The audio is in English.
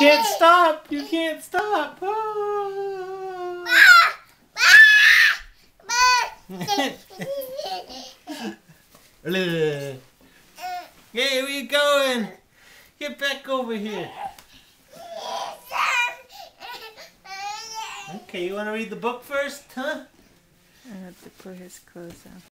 can't stop. You can't stop. Oh. Hey, where you going? Get back over here. Okay, you want to read the book first, huh? I have to put his clothes on.